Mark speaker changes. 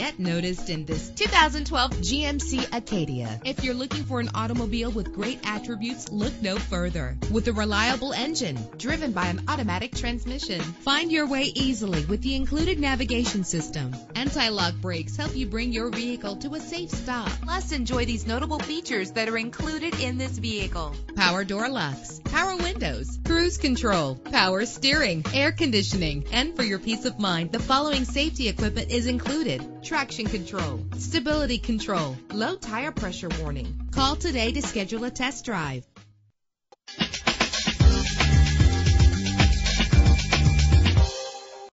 Speaker 1: get noticed in this 2012 GMC Acadia. If you're looking for an automobile with great attributes, look no further. With a reliable engine driven by an automatic transmission, find your way easily with the included navigation system. Anti-lock brakes help you bring your vehicle to a safe stop. Plus, enjoy these notable features that are included in this vehicle: power door locks, power windows, cruise control, power steering, air conditioning. And for your peace of mind, the following safety equipment is included: traction control, stability control, low tire pressure warning. Call today to schedule a test drive.